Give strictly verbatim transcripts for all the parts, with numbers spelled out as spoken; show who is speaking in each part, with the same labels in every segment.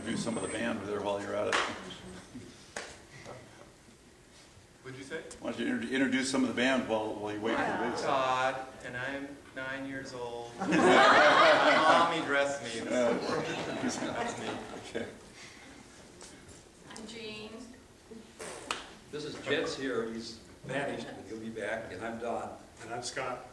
Speaker 1: introduce some of the band there while you're at it.
Speaker 2: What'd you say?
Speaker 1: Why don't you inter introduce some of the band while, while you wait for the
Speaker 2: I'm
Speaker 1: bass?
Speaker 2: Todd, and I'm nine years old. Mommy dressed me.
Speaker 1: Uh,
Speaker 2: That's me.
Speaker 1: okay.
Speaker 3: I'm Jean.
Speaker 4: This is Jed's here. He's vanished, but he'll be back. And I'm Don.
Speaker 5: And I'm Scott.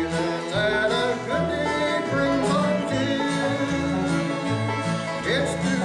Speaker 6: It's